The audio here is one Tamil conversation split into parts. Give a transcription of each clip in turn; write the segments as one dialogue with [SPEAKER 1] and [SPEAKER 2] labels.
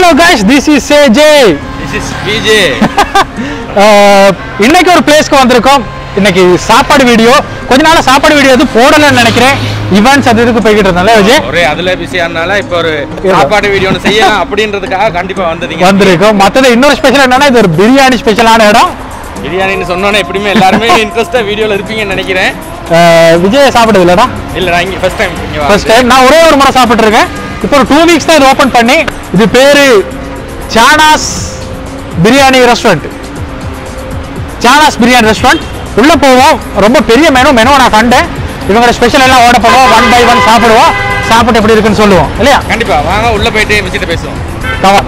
[SPEAKER 1] Hello guys, this is AJ.
[SPEAKER 2] This is BJ.
[SPEAKER 1] இன்னைக்கு ஒரு பிளேஸ்க்கு வந்திருக்கோம். இன்னைக்கு சாப்பாடு வீடியோ. கொஞ்ச நாளா சாப்பாடு வீடியோ எதுவும் போடலன்னு நினைக்கிறேன். ஈவென்ட்ஸ் அதுக்கு போய்கிட்டு இருந்தால விஜய்.
[SPEAKER 2] ஒரே அதுல பிஸியானால இப்போ ஒரு சாப்பாடு வீடியோன்னு செய்யலாம் அப்படின்றதுக்காக கண்டிப்பா வந்திருக்கோம்.
[SPEAKER 1] மத்தது இன்னொரு ஸ்பெஷல் என்னன்னா இது ஒரு பிரியாணி ஸ்பெஷலான இடம்.
[SPEAKER 2] பிரியாணின்னு சொன்னோன்னே எப்படியுமே எல்லாருமே இன்ட்ரெஸ்டா வீடியோல இருப்பீங்கன்னு நினைக்கிறேன்.
[SPEAKER 1] விஜய் சாப்பிட்டது இல்லடா?
[SPEAKER 2] இல்ல நான் இங்க ஃபர்ஸ்ட் டைம்
[SPEAKER 1] நான் ஒரே ஒரு முறை சாப்பிட்டுருக்கேன். இப்போ ஒரு 2 வீக்ஸ் தான் இது ஓபன் பண்ணி. இது பேரு சானாஸ் பிரியாணி ரெஸ்டாரண்ட். சானாஸ் பிரியாணி ரெஸ்டாரண்ட் உள்ள போவோம். ரொம்ப பெரிய மெனு நான் கண்டேன். இவங்க ஸ்பெஷல் எல்லாம் ஆர்டர் பண்ணுவோம். 1 by 1 சாப்பிடுவோம். சாப்பிட்டு எப்படி இருக்குன்னு சொல்லுவோம் இல்லையா?
[SPEAKER 2] கண்டிப்பா வாங்க உள்ள போயிட்டு விசிட்ட பேசுவோம்.
[SPEAKER 1] கவா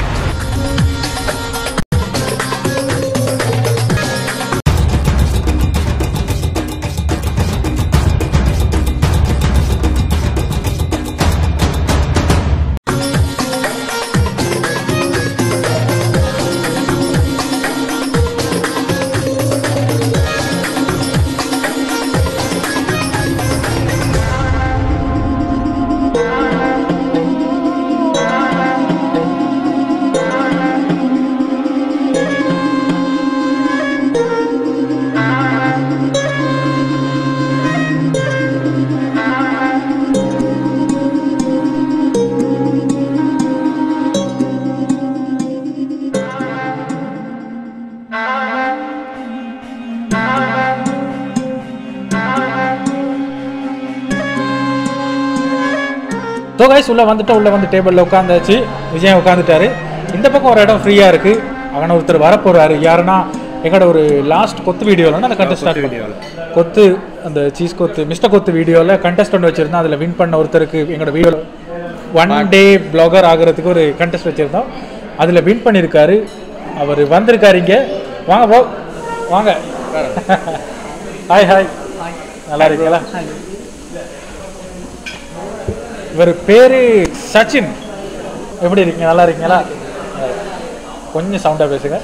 [SPEAKER 1] ஸோ கைஸ் உள்ள வந்து டேபிளில் உட்காந்தாச்சு. விஜய் உட்காந்துட்டாரு. இந்த பக்கம் ஒரு இடம் ஃப்ரீயாக இருக்குது. அங்கே ஒருத்தர் வரப்போகிறாரு. யாருன்னா எங்களோட ஒரு லாஸ்ட் கொத்து வீடியோவில் அந்த கண்டெஸ்ட் ஸ்டார்ட் வீடியோவில் கொத்து அந்த சீஸ் கொத்து மிஸ்டர் கொத்து வீடியோவில் கண்டெஸ்ட் ஒன்று வச்சுருந்தோம். அதில் வின் பண்ண ஒருத்தருக்கு எங்களோட வீடியோவில் 1 day பிளாகர் ஆகிறதுக்கு ஒரு கண்டெஸ்ட் வச்சுருந்தோம். அதில் வின் பண்ணியிருக்காரு. அவர் வந்திருக்காரு இங்கே. வாங்க ப்ரோ வாங்க. ஹாய் நல்லா இருக்கீங்களா? இவர் பேரு சச்சின். எப்படி இருக்கீங்க? நல்லா இருக்கீங்களா? கொஞ்சம் சவுண்டாக பேசுங்க.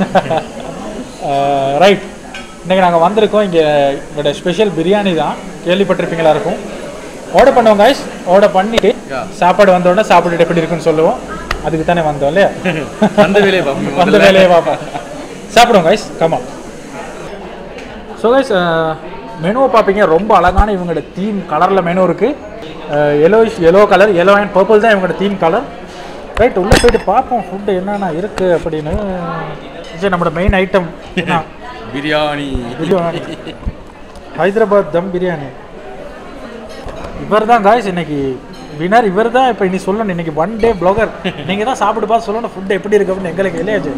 [SPEAKER 1] ரைட், இன்றைக்கி நாங்கள் வந்திருக்கோம். இங்கே எங்களோட ஸ்பெஷல் பிரியாணி தான். கேள்விப்பட்டிருப்பீங்களா இருக்கும். ஆர்டர் பண்ணுவோம் கைஸ். ஆர்டர் பண்ணிட்டு சாப்பாடு வந்தோடனே சாப்பிட்டுட்டு எப்படி இருக்குன்னு சொல்லுவோம். அதுக்கு தானே வந்தோம் இல்லையா?
[SPEAKER 2] அந்த
[SPEAKER 1] வேலையை பார்ப்போம். சாப்பிடுவோம் கைஸ். கமா. ஸோ கைஸ் மெனுவை பார்ப்பீங்க. ரொம்ப அழகான இவங்களோட தீம் கலரில் மெனு இருக்குது. Yellow colour, yellow and purple தான் இவங்களோட தீம் கலர். ரைட், உள்ளே போயிட்டு பார்ப்போம் ஃபுட்டு என்னென்ன இருக்குது அப்படின்னு. சரி, நம்மளோட மெயின் ஐட்டம்
[SPEAKER 2] பிரியாணி.
[SPEAKER 1] ஹைதராபாத் தம் பிரியாணி. இவர் தான் காய்ஸ் இன்னைக்கு வினர். இவர் தான் இப்போ இனி சொல்லணும். இன்னைக்கு 1 day பிளாகர். நீங்கள் தான் சாப்பிட்டு பார்த்து சொல்லணும் ஃபுட்டு எப்படி இருக்கு அப்படின்னு எங்களுக்கு இல்லையாச்சு.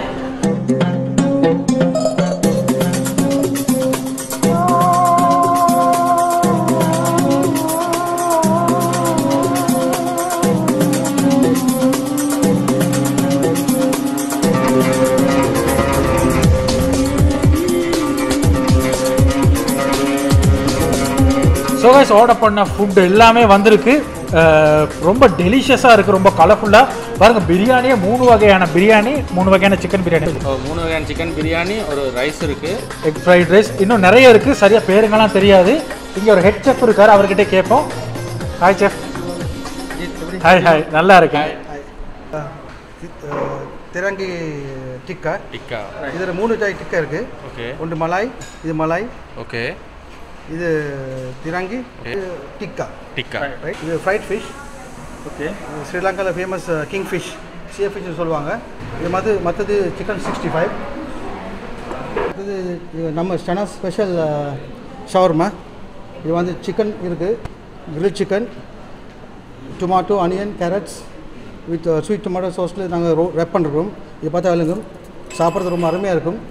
[SPEAKER 1] ஸோ கைஸ் ஆர்டர் பண்ண ஃபுட்டு எல்லாமே வந்திருக்கு. ரொம்ப டெலிஷியஸாக இருக்குது. ரொம்ப கலர்ஃபுல்லாக பாருங்கள். பிரியாணியே 3 வகையான பிரியாணி, 3 வகையான சிக்கன் பிரியாணி,
[SPEAKER 2] 3 வகையான சிக்கன் பிரியாணி, ஒரு ரைஸ் இருக்குது,
[SPEAKER 1] எக் ஃப்ரைட் ரைஸ், இன்னும் நிறைய இருக்குது. சரியாக பேருங்கெல்லாம் தெரியாது. இங்கே ஒரு ஹெட் செஃப் இருக்கார். அவர்கிட்ட கேட்போம். Hi chef. ஹாய் நல்லா இருக்கேன்.
[SPEAKER 3] திரங்கி டிக்கா இதில் 3 டைப் டிக்கா இருக்குது.
[SPEAKER 2] ஓகே,
[SPEAKER 3] ஒன்று மலாய், இது மலாய்.
[SPEAKER 2] ஓகே,
[SPEAKER 3] இது திரங்கி டிக்கா ரைட். இது ஃப்ரைட் ஃபிஷ்.
[SPEAKER 1] ஓகே,
[SPEAKER 3] ஸ்ரீலங்காவில் ஃபேமஸ் கிங் ஃபிஷ், சிஏ ஃபிஷ்னு சொல்லுவாங்க. இது மற்றது சிக்கன் 65. இது நம்ம ஸ்டனா ஸ்பெஷல் ஷவர்மா. இது வந்து சிக்கன் இருக்குது, grill chicken, tomato, onion, carrots with sweet tomato சாஸில் நாங்கள் ரெப் பண்ணிருக்கோம். இது பார்த்தா விளங்கும். சாப்பிட்றது ரொம்ப அருமையாக இருக்கும்.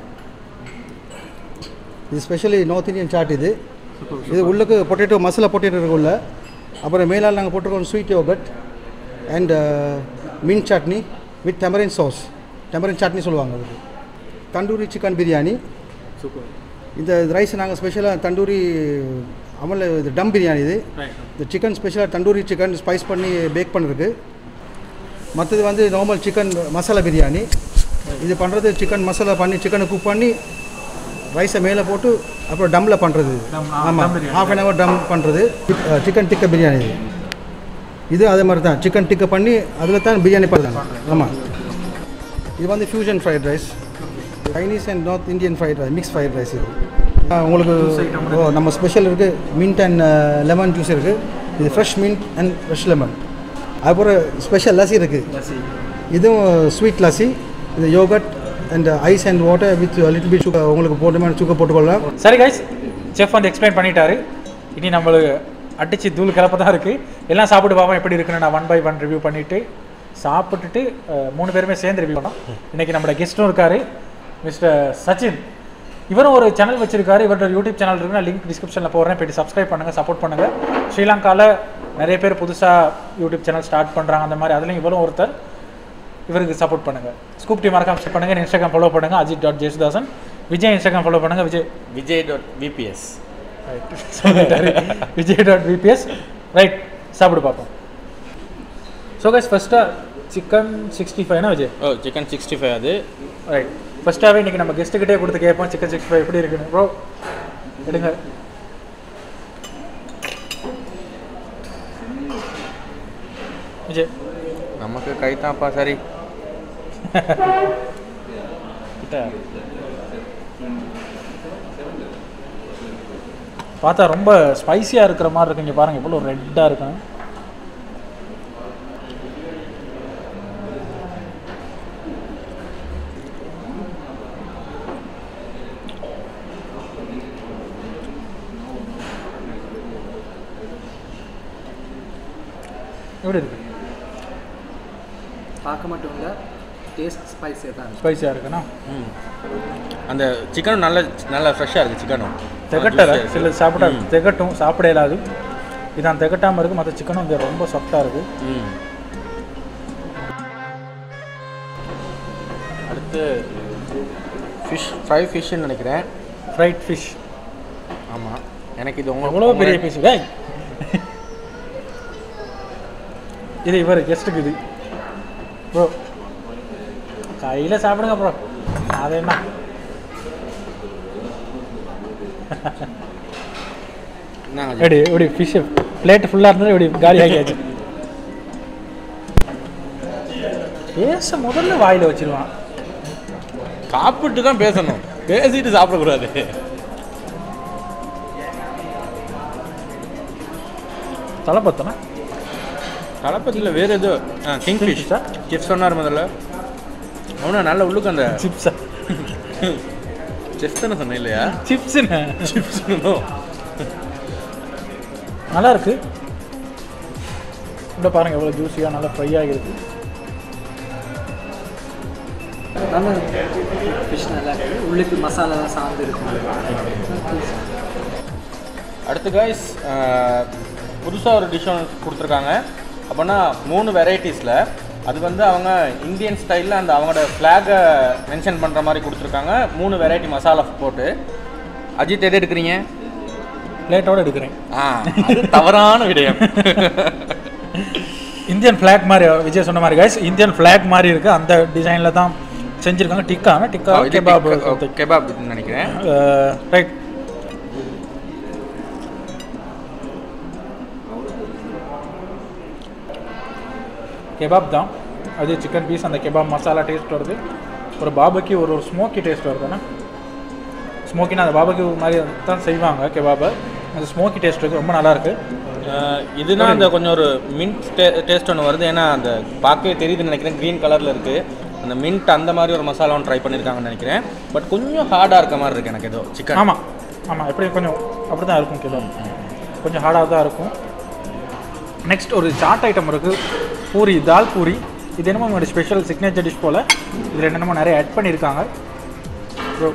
[SPEAKER 3] இது ஸ்பெஷலி நார்த் இந்தியன் சாட். இது உள்ளுக்கு பொட்டேட்டோ மசாலா பொட்டேட்டோ இருக்குள்ள. அப்புறம் மேலால் நாங்கள் போட்டிருக்கோம் sweet yogurt and mint chutney with tamarind sauce. Tamarind chutney சொல்லுவாங்க. அதுக்கு தண்டூரி சிக்கன் பிரியாணி. இந்த ரைஸ் நாங்கள் ஸ்பெஷலாக தண்டூரி அமல் இது டம் பிரியாணி. இந்த சிக்கன் ஸ்பெஷலாக தண்டூரி சிக்கன் ஸ்பைஸ் பண்ணி பேக் பண்ணிருக்கு. மற்றது வந்து நார்மல் சிக்கன் மசாலா பிரியாணி. இது பண்ணுறது சிக்கன் மசாலா பண்ணி சிக்கனை குக் பண்ணி ரைஸை மேலே போட்டு அப்புறம் டம்மில் பண்ணுறது. ஆமாம், ½ an hour டம் பண்ணுறது. சிக்கன் டிக்கா பிரியாணி. இது அதே மாதிரி தான் சிக்கன் டிக்கா பண்ணி அதில் தான் பிரியாணி பண்ணுறாங்க. ஆமாம், இது வந்து fusion fried rice, Chinese and north Indian fried rice, mix fried rice. இது உங்களுக்கு நம்ம ஸ்பெஷல் இருக்குது, மின்ட் அண்ட் லெமன் ஜூஸ் இருக்குது. இது fresh mint and fresh lemon. அதுக்கப்புறம் ஸ்பெஷல் லஸ்ஸி இருக்குது, இதுவும் ஸ்வீட் லஸ்ஸி. இது yogurt and ice and water with little bit sugar, உங்களுக்கு போட்டுமே சுகர் போட்டுக்கொள்ளலாம்.
[SPEAKER 1] சரி கைஸ், செஃப் வந்து எக்ஸ்பிளைன் பண்ணிட்டாரு. இனி நம்மளுக்கு அடிச்சு தூள் கிளப்ப தான் இருக்குது. எல்லாம் சாப்பிட்டு பார்ப்போம் எப்படி இருக்குன்னு. நான் 1 by 1 ரிவ்யூ பண்ணிவிட்டு சாப்பிட்டுட்டு 3 பேருமே சேர்ந்து ரிவ்யூ பண்ணோம். இன்றைக்கி நம்மளோட கெஸ்ட்டும் இருக்கார், மிஸ்டர் சச்சின். இவரும் ஒரு சேனல் வச்சிருக்காரு, இவரோட யூடியூப் சேனல் இருக்குன்னா லிங்க் டிஸ்கிரிப்ஷனில் போடுறேன், போய்ட்டு சப்ஸ்கிரைப் பண்ணுங்கள், சப்போர்ட் பண்ணுங்கள். ஸ்ரீலங்காவில் நிறைய பேர் புதுசாக யூடியூப் சேனல் ஸ்டார்ட் பண்ணுறாங்க, அந்த மாதிரி அதுலேயும் இவரும் ஒருத்தர். இவருக்கு சப்போர்ட் பண்ணுங்கள். ஸ்கூப் டீ மறக்காம செக் பண்ணுங்கள். இன்ஸ்டாகிராம் ஃபாலோ பண்ணுங்கள், ajit.jesudasan. விஜய் இன்ஸ்டாகிராம் ஃபாலோ பண்ணுங்கள்,
[SPEAKER 2] விஜய்.vps.
[SPEAKER 1] விஜய்.vps. ரைட், சாப்பிட்டு பார்ப்போம். ஸோ கைஸ், ஃபஸ்ட்டாக சிக்கன் 65 விஜய்.
[SPEAKER 2] சிக்கன் 65 அது.
[SPEAKER 1] ரைட், ஃபஸ்ட்டாகவே இன்றைக்கி நம்ம கெஸ்ட்டுக்கிட்டே கொடுத்து கேட்போம் சிக்கன் 65 எப்படி இருக்குன்னு. ப்ரோ எடுங்க. விஜய்
[SPEAKER 2] நமக்கு கைத்தாப்பா. சரி,
[SPEAKER 1] பார்த்தா ரொம்ப ஸ்பைசியாக இருக்கிற மாதிரி இருக்கு. இங்கே பாருங்கள் எவ்வளோ ரெட்டாக இருக்கும். எப்படி இருக்கு?
[SPEAKER 4] பார்க்க மட்டும் இல்லை, டேஸ்ட் ஸ்பைஸியாக தான் இருக்கு.
[SPEAKER 1] ஸ்பைசியாக இருக்குண்ணா.
[SPEAKER 2] அந்த சிக்கனும் நல்லா ஃப்ரெஷ்ஷாக இருக்குது. சிக்கனும்
[SPEAKER 1] திகட்டலை, சில சாப்பிட்டா திகட்டும், சாப்பிட இயலாது. இதான் திகட்டாமல் இருக்குது. மற்ற சிக்கனும் இங்கே ரொம்ப சாஃப்டாக இருக்குது.
[SPEAKER 2] அடுத்து ஃப்ரை ஃபிஷ்ஷுன்னு நினைக்கிறேன்.
[SPEAKER 1] Fried fish.
[SPEAKER 2] ஆமாம், எனக்கு இது
[SPEAKER 1] எவ்வளோ பெரிய பீஸ். இது இவர் கெஸ்ட்டுக்கு இது. ப்ரோ கையில் சாப்பிடுங்க ப்ரோ. அது என்ன எப்படி இப்படி ஃபிஷ்ஷு பிளேட் ஃபுல்லாக இருந்தது இப்படி காலி ஆகியாச்சு. பேச முதல்ல வாயில் வச்சிருவான்.
[SPEAKER 2] சாப்பிட்டு தான் பேசணும், பேசிட்டு சாப்பிடக்கூடாது.
[SPEAKER 1] தலைப்பத்தனா
[SPEAKER 2] தலைப்பத்தில் வேறு ஏதோ கிங் ஃபிஷ் சிப்ஸ் சொன்னார் முதல்ல. அவனா நல்ல உள்ளுக்கு அந்த
[SPEAKER 1] சிப்ஸா
[SPEAKER 2] சிப்ஸ் தானே சொன்னேன் இல்லையா?
[SPEAKER 1] சிப்ஸுன்னு
[SPEAKER 2] சிப்ஸ்
[SPEAKER 1] நல்லா இருக்கு. இப்படி பாருங்க எவ்வளோ ஜூஸியாக நல்லா ஃப்ரை ஆகிருக்கு.
[SPEAKER 4] நல்லா ஃபிஷ் நல்லா இருக்குது, உள்ளுக்கு மசாலாலாம் சார்ந்து இருக்குது.
[SPEAKER 2] அடுத்து காய்ஸ், புதுசாக ஒரு டிஷ் கொடுத்துருக்காங்க. அப்படின்னா 3 வெரைட்டிஸில் அது வந்து அவங்க இந்தியன் ஸ்டைலில் அந்த அவங்களோட ஃப்ளாகை மென்ஷன் பண்ணுற மாதிரி கொடுத்துருக்காங்க. 3 வெரைட்டி மசாலா போட்டு. அஜித் எது எடுக்கிறீங்க?
[SPEAKER 1] பிளேட்டோடு எடுக்கிறேன்.
[SPEAKER 2] அது தவறான விடயம்.
[SPEAKER 1] இந்தியன் ஃப்ளாக் மாதிரி விஜய் சொன்ன மாதிரி கைஸ், இந்தியன் ஃப்ளாக் மாதிரி இருக்குது. அந்த டிசைனில் தான் செஞ்சுருக்காங்க. டிக்கா
[SPEAKER 2] கெபாப் நினைக்கிறேன்.
[SPEAKER 1] ரைட், கெபாப் தான் அது. சிக்கன் பீஸ், அந்த கெபாப் மசாலா டேஸ்ட் வருது. ஒரு பாபுக்கு ஒரு ஸ்மோக்கி டேஸ்ட் வருதுண்ணா. ஸ்மோக்கினா அந்த பாபுக்கு மாதிரி தான் செய்வாங்க கெபாபை. அந்த ஸ்மோக்கி டேஸ்ட் இருக்குது, ரொம்ப நல்லாயிருக்கு.
[SPEAKER 2] இதுனா அந்த கொஞ்சம் ஒரு மின்ட் டேஸ்ட் ஒன்று வருது. ஏன்னா அந்த பார்க்கவே தெரியுதுன்னு நினைக்கிறேன், க்ரீன் கலரில் இருக்குது. அந்த மின்ட் அந்த மாதிரி ஒரு மசாலா ஒன்று ட்ரை பண்ணியிருக்காங்கன்னு நினைக்கிறேன். பட் கொஞ்சம் ஹார்டாக இருக்க மாதிரி இருக்குது எனக்கு ஏதோ சிக்கன்.
[SPEAKER 1] ஆமாம் ஆமாம், எப்படி கொஞ்சம் அப்படி தான் இருக்கும். கெபாப் கொஞ்சம் ஹார்டாக தான் இருக்கும். நெக்ஸ்ட் ஒரு சாட் ஐட்டம் இருக்குது, பூரி, தால் பூரி. இது என்னமோ உங்களோட ஸ்பெஷல் சிக்னேச்சர் டிஷ் போல். இதில் என்னென்னமோ நிறைய ஆட் பண்ணியிருக்காங்க. ப்ரோ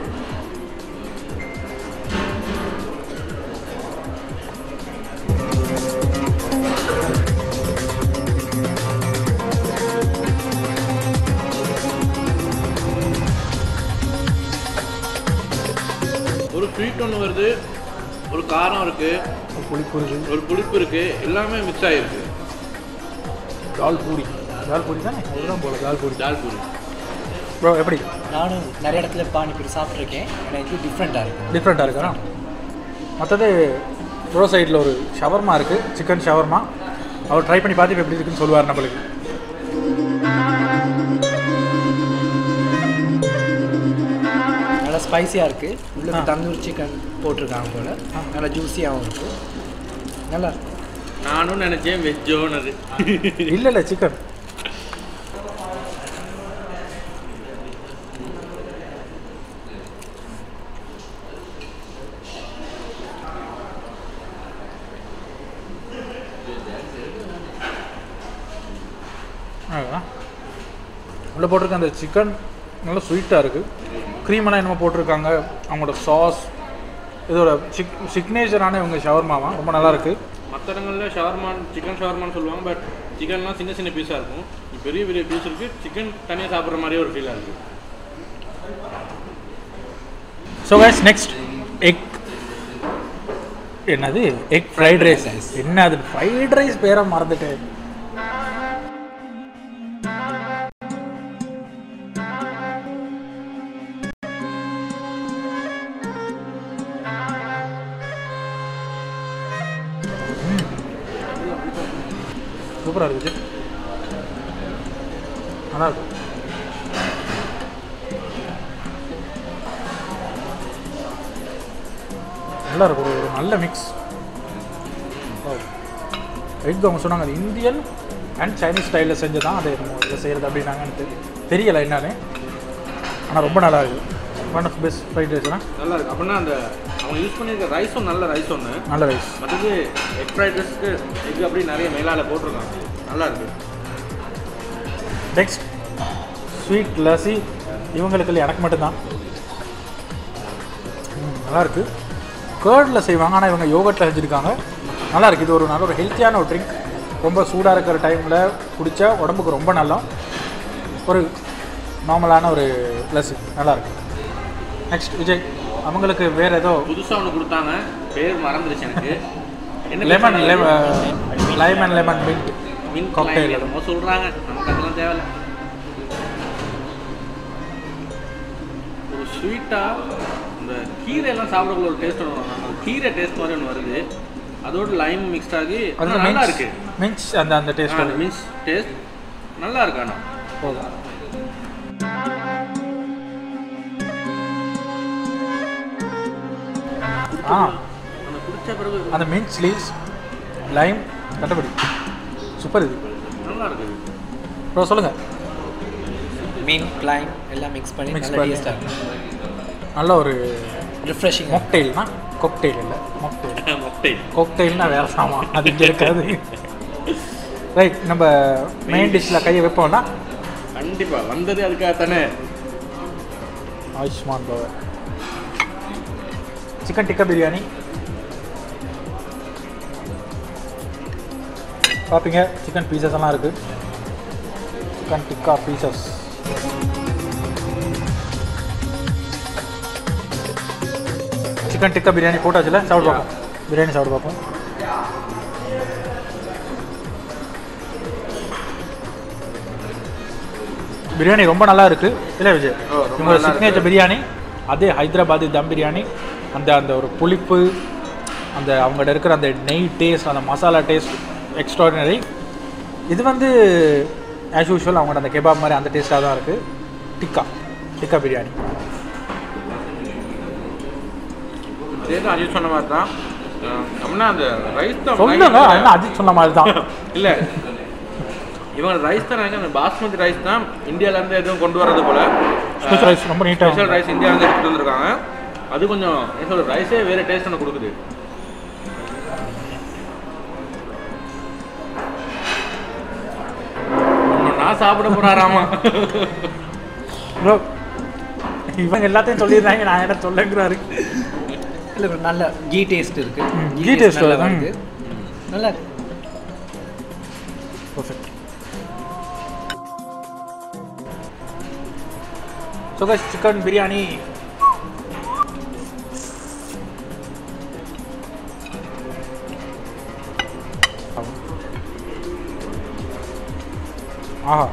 [SPEAKER 2] ஒரு ஸ்வீட் ஒன்று வருது, ஒரு காரம் இருக்குது,
[SPEAKER 1] ஒரு புளிப்பு இருக்குது,
[SPEAKER 2] ஒரு புளிப்பு இருக்குது, எல்லாமே மிக்ஸ் ஆகிருக்கு.
[SPEAKER 1] தால் பூரி தானே, அதுதான் போல தால் பூரி. ப்ரோ எப்படி?
[SPEAKER 4] நானும் நிறைய இடத்துல பானிபூரி சாப்பிட்ருக்கேன், ஆனால் இது
[SPEAKER 1] டிஃப்ரெண்ட்டாக இருக்கா? மற்றது ப்ரோ சைடில் ஒரு ஷவர்மா இருக்குது, சிக்கன் ஷவர்மா. அவர் ட்ரை பண்ணி பார்த்து இப்போ எப்படி இருக்குன்னு சொல்லுவார் நம்மளுக்கு.
[SPEAKER 4] நல்லா ஸ்பைஸியாக இருக்குது. உள்ள தந்தூரி சிக்கன் போட்டிருக்காங்க போல். நல்லா ஜூஸியாகவும் இருக்குது. நல்லா
[SPEAKER 2] நானும் நினச்சேன் வெஜ்ஜோனது.
[SPEAKER 1] இல்லை சிக்கன். உள்ளே போட்டிருக்க அந்த சிக்கன் நல்லா ஸ்வீட்டாக இருக்குது. க்ரீமெல்லாம் என்னமோ போட்டிருக்காங்க. அவங்களோட சாஸ் இதோட சிக்னேச்சரான இவங்க ஷவர்மாவா ரொம்ப நல்லாயிருக்கு.
[SPEAKER 2] மற்ற இடங்களில் ஷவர்மான் சிக்கன் ஷவர்மான்னு சொல்லுவாங்க. பட் சிக்கன்லாம் சின்ன சின்ன பீஸாக இருக்கும். பெரிய பெரிய பீஸ் இருக்குது. சிக்கன் தனியாக சாப்பிட்ற மாதிரியே ஒரு ஃபீலாக இருக்குது.
[SPEAKER 1] ஸோ கைஸ் நெக்ஸ்ட் எக் என்னது எக் ஃப்ரைட் ரைஸ். என்ன அது ஃப்ரைட் ரைஸ் பேரை மறந்துட்டேன். சூப்பராக இருக்குது. நல்லா இருக்கும். நல்லா இருக்கும். ஒரு நல்ல மிக்ஸ். எக் அவங்க சொன்னாங்க அது இந்தியன் அண்ட் சைனீஸ் ஸ்டைலில் செஞ்சு தான் அதை நம்ம இதில் செய்கிறது அப்படின்னாங்கன்னு தெரியலை என்னன்னு. ஆனால் ரொம்ப நல்லா இருக்குது. ஒன் ஆஃப் பெஸ்ட் ஃப்ரைட் ரைஸ்னா
[SPEAKER 2] நல்லா இருக்குது. அப்படின்னா அந்த அவங்க யூஸ் பண்ணியிருக்க ரைஸும் நல்ல ரைஸ் ஒன்று.
[SPEAKER 1] நல்ல ரைஸ்.
[SPEAKER 2] மற்றது எக் ஃப்ரைட் ரைஸ்க்கு எக் அப்படி நிறைய மேலால் போட்டிருக்காங்க. நல்லா இருக்குது.
[SPEAKER 1] Next sweet lassi. இவங்களுக்கு இல்லை, எனக்கு மட்டும்தான். நல்லாயிருக்கு. கேர்டில் செய்வாங்க, ஆனால் இவங்க யோகர்ட்டில் செஞ்சுருக்காங்க. நல்லாயிருக்கு. இது ஒரு நல்ல ஒரு ஹெல்த்தியான ஒரு ட்ரிங்க். ரொம்ப சூடாக இருக்கிற டைமில் குடித்தா உடம்புக்கு ரொம்ப நல்லா. ஒரு நார்மலான ஒரு லஸ்ஸி நல்லாயிருக்கு. நெக்ஸ்ட் விஜய் அவங்களுக்கு வேறு ஏதோ
[SPEAKER 2] புதுசாக ஒன்று கொடுத்தாங்க. பேர் மறந்துருச்சு எனக்கு.
[SPEAKER 1] Lemon lemon mint
[SPEAKER 2] mint
[SPEAKER 1] cocktail
[SPEAKER 2] என்னமோ சொல்கிறாங்க. நமக்கு அதெல்லாம் தேவையில்லை. ஒரு ஸ்வீட்டாக இந்த கீரையெல்லாம் சாப்பிடக்குள்ள ஒரு டேஸ்ட் ஒன்று. அந்த கீரை டேஸ்ட் மாதிரி ஒன்று வருது. அதோட லைம் மிக்ஸ்ட் ஆகி நல்லா இருக்கு.
[SPEAKER 1] மின்ஸ் அந்த டேஸ்ட்
[SPEAKER 2] மின்ஸ் டேஸ்ட் நல்லா இருக்கு. ஆனால்
[SPEAKER 1] போதும்.
[SPEAKER 2] அந்த குடிச்ச பிறகு
[SPEAKER 1] அந்த மின்ட் ஸ்லீவ்ஸ் லைம் கட்டப்படி சூப்பர். இது
[SPEAKER 2] நல்லா இருக்குது.
[SPEAKER 1] ப்ரோ சொல்லுங்கள்.
[SPEAKER 4] மீன் லைம் எல்லாம் மிக்ஸ் பண்ணி
[SPEAKER 1] மிக்ஸ்
[SPEAKER 4] நல்லா
[SPEAKER 1] பண்ணி
[SPEAKER 4] டேஸ்ட்டாக இருக்கும்.
[SPEAKER 1] நல்ல ஒரு
[SPEAKER 4] ரிஃப்ரெஷிங்.
[SPEAKER 1] மொக்டெயில்னா கொக்டெயில் இல்லை மொக்டெயில். கொக்டெயில்னா வேறு சாமான், அது இங்கே இருக்காது. ரைட், நம்ம மெயின் டிஷ்ஷில் கையை வைப்போம்னா
[SPEAKER 2] கண்டிப்பாக வந்தது அதுக்காக தானே.
[SPEAKER 1] ஆயுஷ்மான் பவர் சிக்கன் டிக்கா பிரியாணி பார்ப்பீங்க. சிக்கன் பீசஸ் எல்லாம் இருக்குது. Chicken tikka pieces. Chicken tikka biryani போட்டாச்சுல, சாப்பிட்டு பார்ப்போம். பிரியாணி சாப்பிட்டு பார்ப்போம். பிரியாணி ரொம்ப நல்லா இருக்குது இல்லை விஜய்? இவங்களோட சிக்னேச்சர் பிரியாணி அதே ஹைதராபாதி தம் பிரியாணி. அந்த அந்த ஒரு புளிப்பு, அந்த அவங்கள்ட்ட இருக்கிற அந்த நெய் டேஸ்ட், அந்த மசாலா டேஸ்ட் எக்ஸ்ட்ராடினரி. இது வந்து ஆஸ் யூஷுவல் அவங்களோட அந்த கெபாப் மாதிரி அந்த டேஸ்ட்டாக தான் இருக்குது. டிக்கா பிரியாணி
[SPEAKER 2] அஜித் சொன்ன மாதிரி தான். அப்படின்னா அந்த ரைஸ் தான்
[SPEAKER 1] சொல்லுங்க. என்ன அஜித் சொன்ன மாதிரி தான்
[SPEAKER 2] இல்லை, இவங்க ரைஸ் தான் நினைக்கிறேன். அந்த பாஸ்மதி ரைஸ் தான் இந்தியாவிலேருந்து எதுவும் கொண்டு வரது போல்.
[SPEAKER 1] ஸ்பெஷல் ரைஸ் ரொம்ப நீட்டாக.
[SPEAKER 2] ஸ்பெஷல் ரைஸ் இந்தியாவிலேருந்து எடுத்துகிட்டு வந்திருக்காங்க. அது கொஞ்சம் என்ன ரைஸே வேறு டேஸ்ட் ஒன்று கொடுக்குது. நான் சாப்பிட போகிறாராமா.
[SPEAKER 1] இவங்க எல்லாத்தையும் சொல்லிடுறாங்க, நான் என்ன சொல்லுங்கிறாரு.
[SPEAKER 4] இல்லை நல்ல கீ டேஸ்ட் இருக்குது.
[SPEAKER 1] கீ டேஸ்ட்
[SPEAKER 4] நல்லா இருக்குது. நல்லா இருக்கு.
[SPEAKER 1] Perfect. So guys, chicken biryani ஆஹா,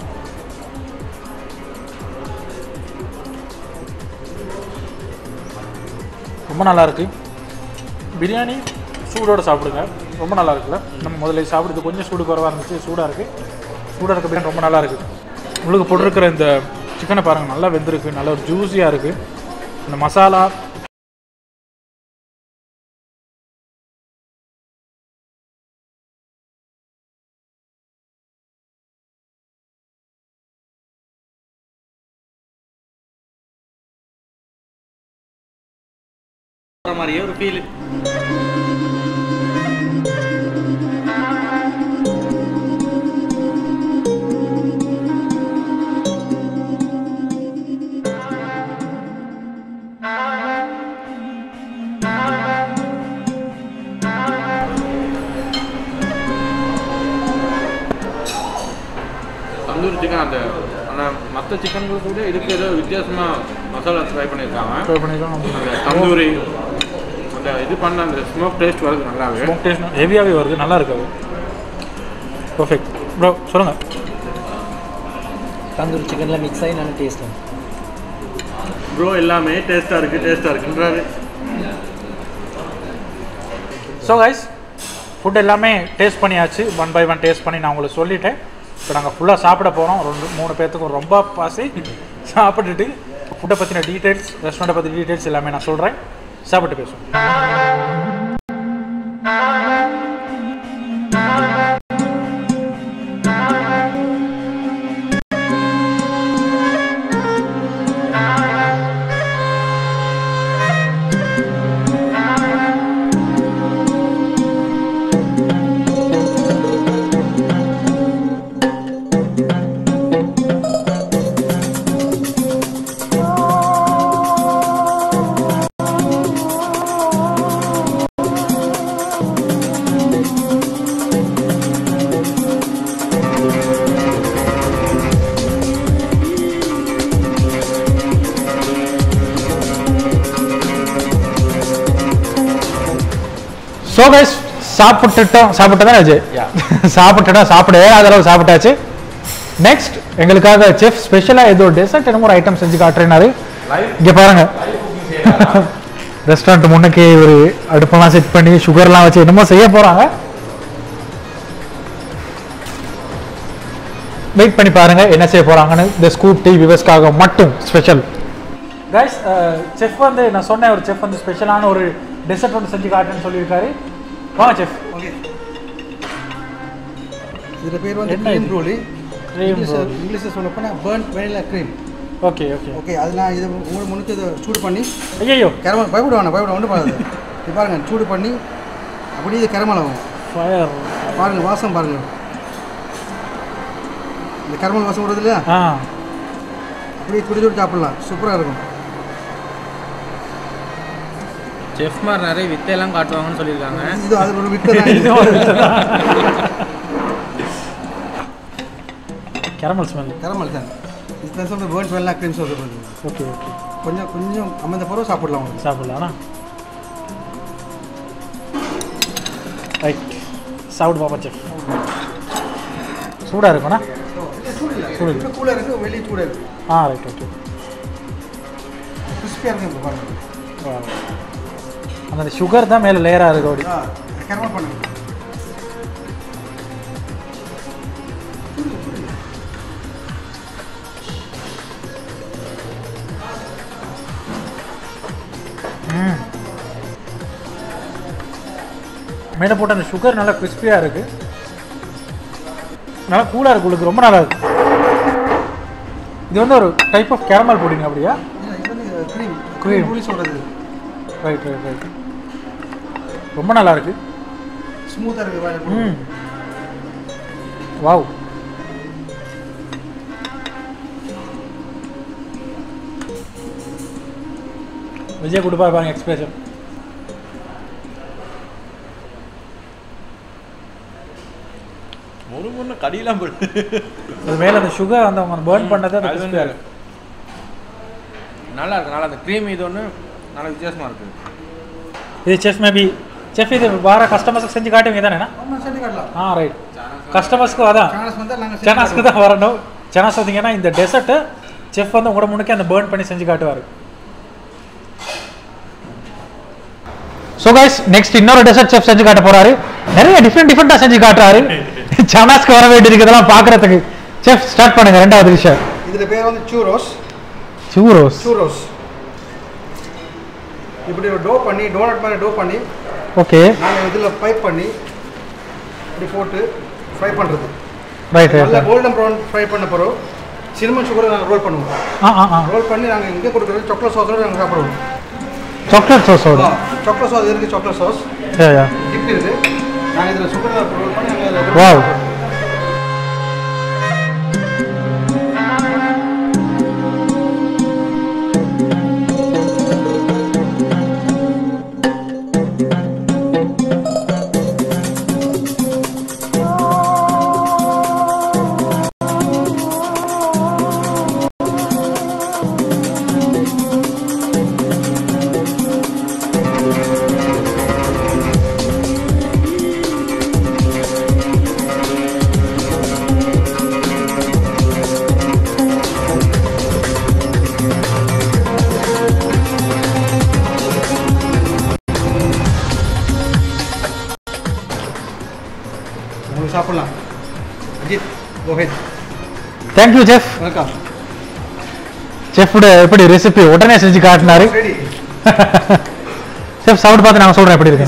[SPEAKER 1] ரொம்ப நல்லா இருக்கு. பிரியாணி சூடோடு சாப்பிடுங்க, ரொம்ப நல்லா இருக்குல்ல. நம்ம முதல்ல சாப்பிடுறது கொஞ்சம் சூடு குறைவாக இருந்துச்சு, சூடாக இருக்குது. சூடாக இருக்க பிரியாணி ரொம்ப நல்லா இருக்குது. உங்களுக்கு போட்டிருக்கிற இந்த சிக்கனை பாருங்கள், நல்லா வெந்திருக்கு, நல்ல ஒரு ஜூஸியாக இருக்குது. இந்த மசாலா
[SPEAKER 2] மாதிரியே ஒரு ஃபீல். தந்தூரி சிக்கன் அந்த ஆனால் மற்ற சிக்கன்களுக்கு கூட இதுக்கு ஏதோ வித்தியாசமாக மசாலா ட்ரை பண்ணியிருக்காங்க. அந்த தந்தூரி அந்த இது பண்ண அந்த ஸ்மோக் டேஸ்ட் வருது, நல்லாவே
[SPEAKER 1] ஸ்மோக் டேஸ்ட் ஹெவியாகவே வருது, நல்லா இருக்காது. பர்ஃபெக்ட் ப்ரோ, சொல்லுங்கள்.
[SPEAKER 4] தந்தூரி சிக்கனில் மிக்ஸ் ஆகி நல்ல டேஸ்ட் வந்து
[SPEAKER 2] ப்ரோ எல்லாமே டேஸ்ட்டாக இருக்குன்றாரு.
[SPEAKER 1] ஸோ கைஸ், ஃபுட் எல்லாமே டேஸ்ட் பண்ணியாச்சு. 1 by 1 டேஸ்ட் பண்ணி நான் உங்களுக்கு சொல்லிட்டேன். இப்போ நாங்கள் ஃபுல்லாக சாப்பிட போகிறோம். 2-3 பேர்த்துக்கும் ரொம்ப பாசி சாப்பிட்டுட்டு ஃபுட்டை பற்றின டீட்டெயில்ஸ், ரெஸ்டாரண்ட்டை பற்றி டீட்டெயில்ஸ் எல்லாமே நான் சொல்கிறேன். சாப்பிட்டு பேசுவோம். ஸோ கைஸ், சாப்பிட்டுதான் விஜய் சாப்பிட அதளவு சாப்பிட்டாச்சு. நெக்ஸ்ட் எங்களுக்காக செஃப் ஸ்பெஷலாக ஏதோ டெசர்ட் என்னமோ ஒரு ஐட்டம் செஞ்சு காட்டுறேன்னாரு. இங்கே பாருங்க, ரெஸ்டாரண்ட் முன்னுக்கு ஒரு அடுப்பெல்லாம் செட் பண்ணி சுகர்லாம் வச்சு என்னமோ செய்ய போகிறாங்க. வெயிட் பண்ணி பாருங்க என்ன செய்ய போகிறாங்கன்னு. இந்த ஸ்கூப் டீ விவர்ஸ்க்காக மட்டும் ஸ்பெஷல். கைஸ், செஃப் வந்து நான் சொன்னேன், ஒரு செஃப் வந்து ஸ்பெஷலான ஒரு டெசர்ட் ஒன்று செஞ்சு காட்டுன்னு சொல்லியிருக்காரு. வாங்க செஃப்.
[SPEAKER 3] ஓகே, இதில் பேர் வந்து க்ரீம் ரோலி. இங்கிலீஷில் சொல்ல போனால் burnt vanilla cream.
[SPEAKER 1] Okay okay
[SPEAKER 3] okay, அது நான் இதை உங்களுக்கு முன்னுக்கு இதை சூடு பண்ணி
[SPEAKER 1] ஐயோ
[SPEAKER 3] கேரமல் பயப்பட ஒன்று பாருங்க. இது பாருங்கள், சூடு பண்ணி அப்படியே இது கேரமல் ஆகும்.
[SPEAKER 1] ஃபயர்
[SPEAKER 3] பாருங்கள், வாசம் பாருங்கள், இந்த கேரமல் வாசம் வருது இல்லையா, அப்படியே சுடி சுடி சாப்பிடலாம், சூப்பராக இருக்கும்.
[SPEAKER 2] செஃப் மாதிரி நிறைய வித்தையெல்லாம் காட்டுவாங்கன்னு சொல்லியிருக்காங்க.
[SPEAKER 3] இது அது ஒரு வித்தை
[SPEAKER 1] கேரமல் ஸ்மெல்.
[SPEAKER 3] கேரமல் தான் இது தான் சொல்ல பேர்ன்ட் வெனிலா க்ரீம் சொல்கிறது.
[SPEAKER 1] ஓகே ஓகே,
[SPEAKER 3] கொஞ்சம் அம்மந்த பருவம் சாப்பிடலாம் உங்களுக்கு.
[SPEAKER 1] சாப்பிடலாம்ண்ணா. ரைட், சாப்பிடு பாப்பா செஃப். சூடாக இருக்கும்ண்ணா.
[SPEAKER 3] சூடு இல்லை, கூலாக இருக்குது, வெளியே சூடாக இருக்குது.
[SPEAKER 1] Right okay.
[SPEAKER 3] கிறிஸ்பியாக இருக்கும் இப்போ பாருங்கள்.
[SPEAKER 1] அந்த சுகர் தான் மேலே லேயராக இருக்கு. அப்படி
[SPEAKER 3] கேரமல் பண்ணுங்க.
[SPEAKER 1] மேலே போட்ட அந்த சுகர் நல்லா கிறிஸ்பியாக இருக்குது, நல்லா கூலாக இருக்குது, உங்களுக்கு ரொம்ப நல்லா இருக்குது. இது வந்து ஒரு டைப் ஆஃப் கேரமல் புடிங் அப்படியா?
[SPEAKER 3] இது வந்து க்ரீம்
[SPEAKER 1] Cream.
[SPEAKER 3] புளி சொல்கிறது.
[SPEAKER 1] ரைட் ரைட் ரைட், ரொம்ப நல்லா இருக்குது,
[SPEAKER 3] ஸ்மூத்தாக இருக்குது.
[SPEAKER 1] வாவ். விஜய் கொடுப்பா பாருங்க எக்ஸ்பிரஷன்.
[SPEAKER 2] ஒரு முன்ன கடியெல்லாம் போட்டு
[SPEAKER 1] அது மேலே அந்த சுகர் அந்த அவங்க பேர்ன் பண்ணதை அது crispy-ஆ இருக்கு.
[SPEAKER 2] நல்லா இருக்கு. நல்லா அந்த க்ரீம் இது ஒன்று நல்லா வித்தியாசமாக இருக்குது.
[SPEAKER 1] இது செஃப் மேபி செஃப் இது வார கஸ்டமர்ஸ்க்கு செஞ்சு காட்டுவீங்க தானேண்ணா?
[SPEAKER 3] ஆமாம், செஞ்சு காட்டலாம்.
[SPEAKER 1] ரைட், கஸ்டமர்ஸ்க்கு அதான்
[SPEAKER 3] சேனல்ஸ் வந்தால் நாங்கள்
[SPEAKER 1] செனாஸ்க்கு தான் வரணும். செனாஸ் வந்தீங்கன்னா இந்த டெசர்ட்டு செஃப் வந்து உங்களோட முன்னுக்கே அந்த பேர்ன் பண்ணி செஞ்சு காட்டுவார். ஸோ கைஸ் நெக்ஸ்ட் இன்னொரு டெசர்ட் செஃப் செஞ்சு காட்ட போறாரு. நிறைய டிஃப்ரெண்டா செஞ்சு காட்டுறாரு. சனாஸ்க்கு வர வேண்டி இருக்கிறதெல்லாம் பார்க்கறதுக்கு. செஃப் ஸ்டார்ட் பண்ணுங்க ரெண்டாவது டிஷ்.
[SPEAKER 3] இதுல பேர் வந்து சூரோஸ். இப்படி ஒரு டோ பண்ணி டோனட் மாதிரி டோ பண்ணி
[SPEAKER 1] ஓகே
[SPEAKER 3] நாங்கள் இதில் பைப் பண்ணி இப்படி போட்டு ஃப்ரை பண்ணுறது.
[SPEAKER 1] ரைட்
[SPEAKER 3] நல்லா கோல்டன் ப்ரௌன் ஃப்ரை பண்ண பிறகு சின்னமன் சுகரை நாங்கள் ரோல் பண்ணுவோம். ரோல் பண்ணி நாங்கள் இங்கே கொடுக்குறது சாக்லேட் சாஸோடு நாங்கள் சாப்பிடுவோம்.
[SPEAKER 1] சாக்லேட் சாஸோட
[SPEAKER 3] சாக்லேட் சாஸ் இருக்குது. சாக்லேட் சாஸ் டிப் இருக்குது. நாங்கள் இதில் சுகர் ரோல் பண்ணி நாங்கள்
[SPEAKER 1] வாவ்
[SPEAKER 3] சாப்பிடலாம். Ajith go ahead.
[SPEAKER 1] Thank you chef.
[SPEAKER 3] Welcome.
[SPEAKER 1] செஃப்ட எப்படி ரெசிபி உடனே செஞ்சு காட்டினாரு. செஃப் சாப்பிட்டு பார்த்து நான் சொல்றேன் எப்படி இருக்கு.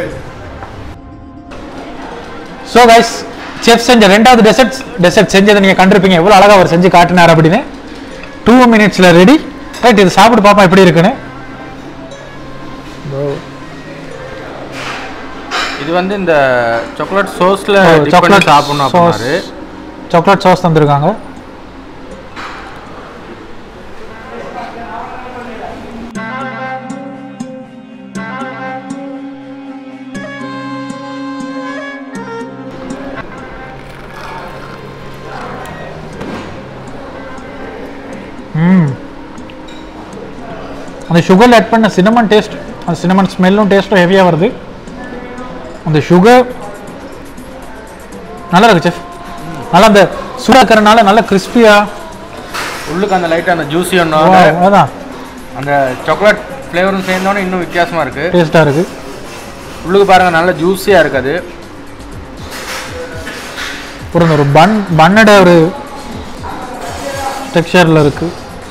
[SPEAKER 1] ஸோ கைஸ் செஃப் செஞ்ச ரெண்டாவது டெசர்ட் செஞ்சதை நீங்கள் கண்டிருப்பீங்க எவ்வளோ அழகாக அவர் செஞ்சு காட்டினார் அப்படின்னு. 2 minutesல ரெடி. ரைட் இது சாப்பிட்டு பார்ப்போம் எப்படி இருக்குன்னு.
[SPEAKER 2] இது வந்து இந்த சாக்லேட் சோஸ்ல சாக்லேட் சாப்பிடணும் அப்படினாரு.
[SPEAKER 1] சாக்லேட் சாஸ் தந்திருக்காங்க. அந்த சுகர்ல ஆட் பண்ண சின்னமன் டேஸ்ட், அந்த சின்னமன் ஸ்மெல்லும் டேஸ்ட்டும் ஹெவியா வருது. அந்த சுகர் நல்லா இருக்கு செஃப். நல்லா அந்த சூடாக்கறனால நல்ல கிறிஸ்பியா
[SPEAKER 2] உள்ளுக்கு அந்த லைட்டா அந்த ஜூஸி ஒன்று
[SPEAKER 1] அதான்
[SPEAKER 2] அந்த சாக்லேட் ஃப்ளேவரும் சேர்ந்தோன்னே இன்னும் வித்தியாசமா இருக்கு,
[SPEAKER 1] டேஸ்டா இருக்கு.
[SPEAKER 2] உள்ளுக்கு பாருங்க நல்ல ஜூஸியா இருக்கு. அது
[SPEAKER 1] ஒரு பன்னோட ஒரு டெக்ஸ்சர்ல இருக்கு.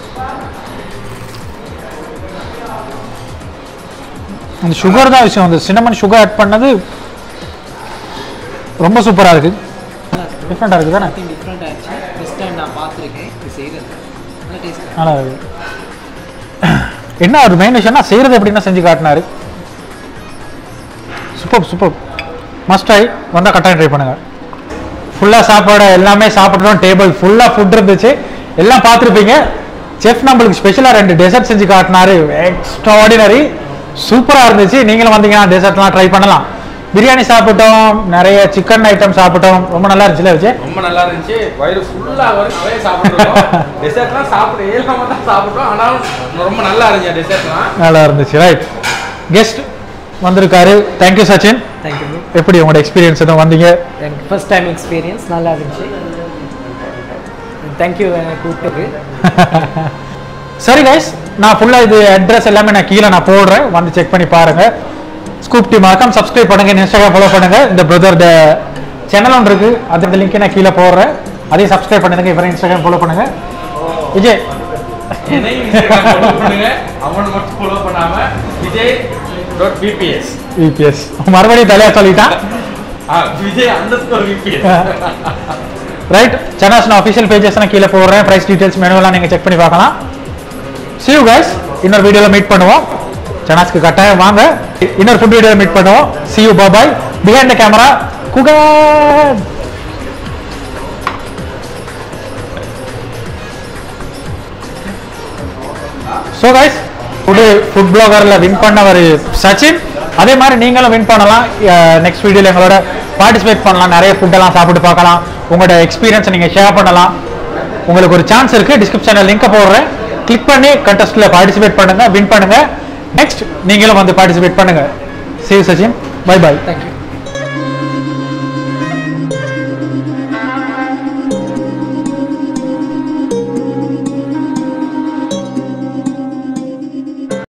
[SPEAKER 1] அந்த சுகர் தான் விஷயம். அந்த சின்னமன் சுகர் ஆட் பண்ணது ரொம்ப சூப்பரா இருக்கு. டிஃப்ரெண்டா இருக்கு தானே.
[SPEAKER 4] டிஃப்ரெண்டா ஆச்சு. ஃபர்ஸ்ட் டைம் நான் பார்த்திருக்கேன் இது செய்யறது. நல்ல டேஸ்ட்.
[SPEAKER 1] நல்லா இருக்கு. என்ன ஒரு மெயின் விஷயம்னா செய்யறது எப்படின்னா செஞ்சு காட்டினாரு. Super must try. வந்தா கட்டாயம் ட்ரை பண்ணுங்க. ஃபுல்லா சாப்பாடு எல்லாமே சாப்பிட்டோம். டேபிள் ஃபுல்லா ஃபுட் இருந்துச்சு. எல்லாம் பார்த்துருப்பீங்க. செஃப் நம்மளுக்கு ஸ்பெஷலா 2 டெசர்ட் செஞ்சு காட்டினாரு. எக்ஸ்ட்ராஆர்டினரி சூப்பராக இருந்துச்சு. நீங்களும் வந்தீங்கன்னா டெசர்ட்லாம் ட்ரை பண்ணலாம். பிரியாணி சாப்பிட்டோம், நிறைய சிக்கன் ஐட்டம் சாப்பிட்டோம். ரொம்ப நல்லா இருந்துச்சுல விஜய்?
[SPEAKER 2] ரொம்ப நல்லா இருந்துச்சு. வயிறு ஃபுல்லாக வரும் நிறைய சாப்பிட்றோம். டெசர்ட்லாம் சாப்பிட்டு ஏழாம தான் சாப்பிட்டோம். ஆனாலும் ரொம்ப நல்லா இருந்துச்சு டெசர்ட்லாம்.
[SPEAKER 1] நல்லா இருந்துச்சு. ரைட் கெஸ்ட் வந்திருக்காரு. தேங்க்யூ சச்சின்.
[SPEAKER 4] தேங்க்யூ.
[SPEAKER 1] எப்படி உங்களோட எக்ஸ்பீரியன்ஸ் எதுவும் வந்தீங்க?
[SPEAKER 4] எனக்கு ஃபர்ஸ்ட் டைம் எக்ஸ்பீரியன்ஸ் நல்லா இருந்துச்சு. தேங்க்யூ எனக்கு கூப்பிட்டுக்கு.
[SPEAKER 1] சரி கைஸ், நான் ஃபுல்லாக இது அட்ரஸ் எல்லாமே நான் கீழே நான் போடுறேன். வந்து செக் பண்ணி பாருங்க. ஸ்கூப் டீம் மறக்காம சப்ஸ்கிரைப் பண்ணுங்க. இன்ஸ்டாகிராம் ஃபாலோ பண்ணுங்க. இந்த பிரதரோட சேனல் ஒன்று இருக்கு, அந்த லிங்க் நான் கீழே போடுறேன். அதையும் சப்ஸ்கிரைப் பண்ணுங்க. இவரை இன்ஸ்டாகிராம் ஃபாலோ பண்ணுங்க. விஜய்
[SPEAKER 2] அவனை மட்டும் ஃபாலோ பண்ணாம விஜய்.vps
[SPEAKER 1] விபிஎஸ் மறுபடியும் தலையா சொல்லிட்டான்.
[SPEAKER 2] விஜய்_vps
[SPEAKER 1] ரைட். சனாஸ்னா அஃபிஷியல் பேஜஸ் நான் கீழே போடுறேன். ப்ரைஸ் டீடைல்ஸ் மெனுவெல்லாம் நீங்கள் செக் பண்ணி பார்க்கலாம். See you guys. இன்னொரு வீடியோவில் மீட் பண்ணுவோம். சனாஸ்க்கு கட்டாயம் வாங்க. இன்னொரு ஃபுட் வீடியோவில் மீட் பண்ணுவோம். See you, bye bye. Behind the camera, Kugan. So guys, today food பிளாகரில் வின் பண்ணவர் சச்சின். அதே மாதிரி நீங்களும் வின் பண்ணலாம். நெக்ஸ்ட் வீடியோவில் எங்களோட பார்ட்டிசிபேட் பண்ணலாம். நிறைய ஃபுட்டெல்லாம் சாப்பிட்டு பார்க்கலாம். உங்களோட எக்ஸ்பீரியன்ஸை நீங்கள் ஷேர் பண்ணலாம். உங்களுக்கு ஒரு சான்ஸ் இருக்குது. டிஸ்கிரிப்ஷனில் லிங்கை போடுறேன். கிளிக் பண்ணி கண்டெஸ்ட்டில் பார்ட்டிசிபேட் பண்ணுங்கள், வின் பண்ணுங்கள். நெக்ஸ்ட் நீங்களும் வந்து பார்ட்டிசிபேட் பண்ணுங்கள். See you Sachin. Bye bye.
[SPEAKER 4] Thank you.